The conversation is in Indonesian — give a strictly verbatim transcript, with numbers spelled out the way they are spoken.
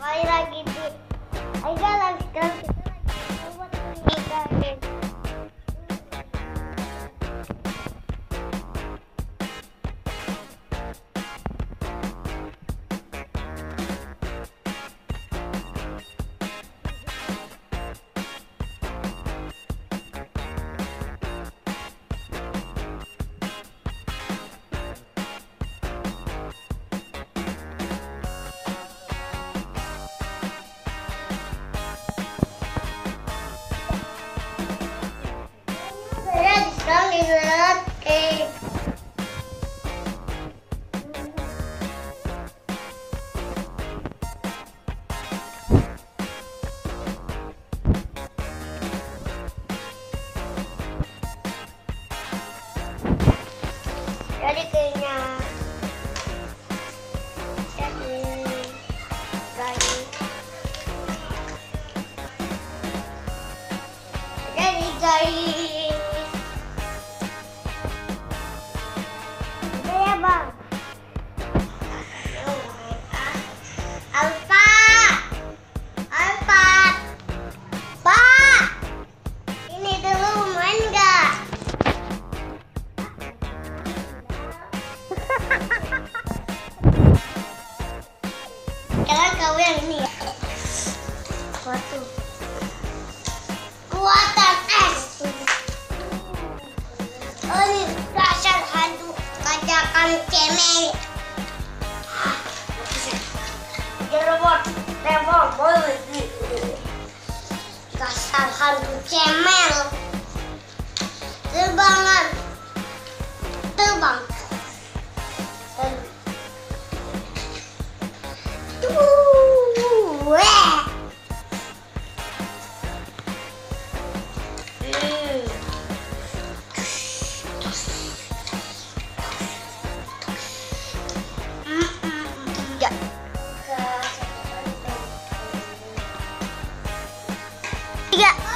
Kembali lagi di Ayo lagi sekarang kita lagi buat meninggalin. Sekarang lihat cake. Jadi kayaknya jadi guys. Jadi guys. Bang. Alfa. Alfa. Pak. Ini dulu main enggak? Sekarang kau yang ini ya. Waktu. Kuatan es. Oh, ini dasar hantu. Kajakan cemeng. Jerobot, tembok, boleh. Dasar hantu cemel. Terbangan. Terbang. Tuh, weh. Tiga.